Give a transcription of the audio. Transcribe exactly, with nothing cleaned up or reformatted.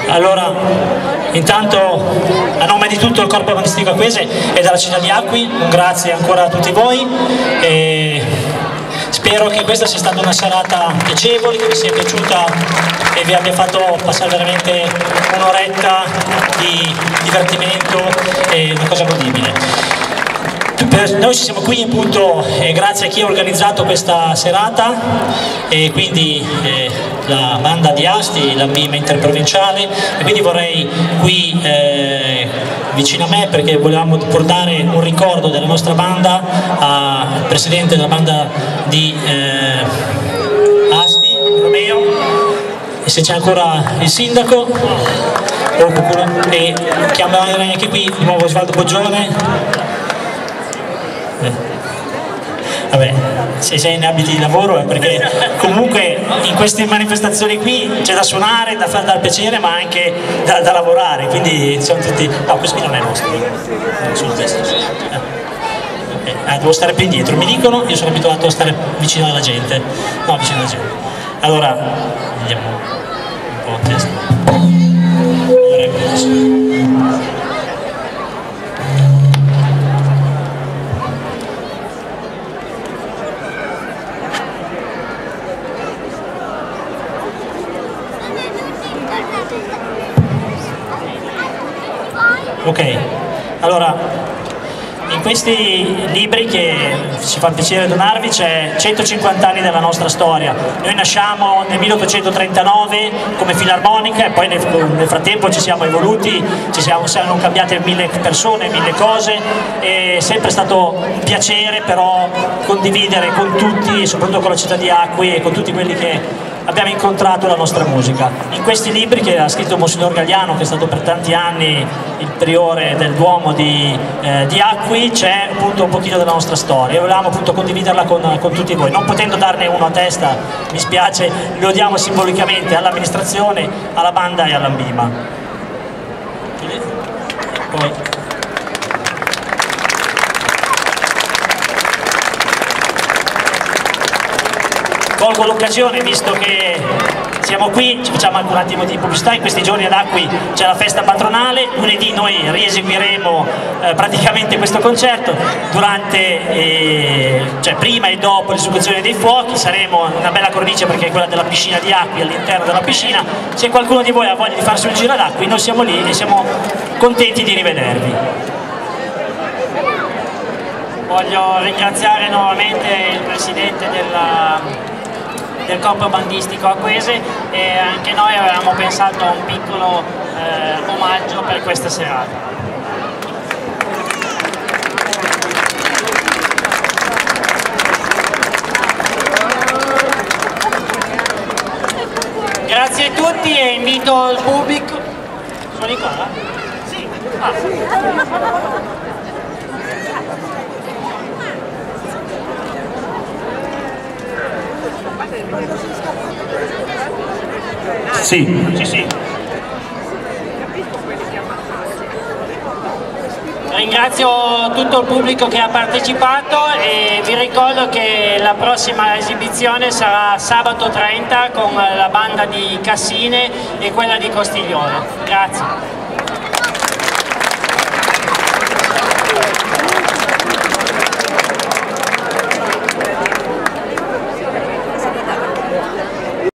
Allora, intanto a nome di tutto il Corpo Bandistico Acquese e della città di Acqui, un grazie ancora a tutti voi e spero che questa sia stata una serata piacevole, che vi sia piaciuta e vi abbia fatto passare veramente un'oretta di divertimento e una cosa godibile. Noi siamo qui appunto eh, grazie a chi ha organizzato questa serata e quindi eh, la banda di Asti, la M I M interprovinciale, e quindi vorrei qui eh, vicino a me, perché volevamo portare un ricordo della nostra banda al presidente della banda di eh, Asti, Romeo, e se c'è ancora il sindaco o qualcuno, e chiamerei anche qui di nuovo Osvaldo Poggione. Vabbè, se sei in abiti di lavoro è perché comunque in queste manifestazioni qui c'è da suonare, da far dal piacere, ma anche da, da lavorare, quindi sono tutti... No, questo qui non è nostro, non sono questo. Eh, eh, devo stare più indietro, mi dicono, io sono abituato a stare vicino alla gente, no, vicino alla gente. Allora, andiamo un po' a testa. Allora, ecco. Ok, allora in questi libri che ci fa piacere donarvi c'è centocinquanta anni della nostra storia. Noi nasciamo nel milleottocentotrentanove come filarmonica e poi nel, nel frattempo ci siamo evoluti, ci siamo, siamo cambiate mille persone, mille cose, è sempre stato un piacere però condividere con tutti, soprattutto con la città di Acqui e con tutti quelli che abbiamo incontrato la nostra musica. In questi libri che ha scritto Monsignor Galliano, che è stato per tanti anni il priore del Duomo di, eh, di Acqui, c'è appunto un pochino della nostra storia e volevamo appunto condividerla con, con tutti voi. Non potendo darne uno a testa, mi spiace, lo diamo simbolicamente all'amministrazione, alla banda e all'Ambima. Poi. Colgo l'occasione, visto che siamo qui, ci facciamo anche un attimo di pubblicità. In questi giorni ad Acqui c'è la festa patronale, lunedì noi rieseguiremo eh, praticamente questo concerto, durante, eh, cioè prima e dopo l'esecuzione dei fuochi saremo in una bella cornice perché è quella della piscina di Acqui, all'interno della piscina. Se qualcuno di voi ha voglia di farsi un giro ad Acqui, noi siamo lì e siamo contenti di rivedervi. Voglio ringraziare nuovamente il presidente della del Corpo Bandistico Acquese e anche noi avevamo pensato a un piccolo eh, omaggio per questa serata. Grazie a tutti e invito il pubblico. Sono di qua? Sì. Ah. Sì, sì, sì. Ringrazio tutto il pubblico che ha partecipato e vi ricordo che la prossima esibizione sarà sabato trenta con la banda di Cassine e quella di Costiglione. Grazie.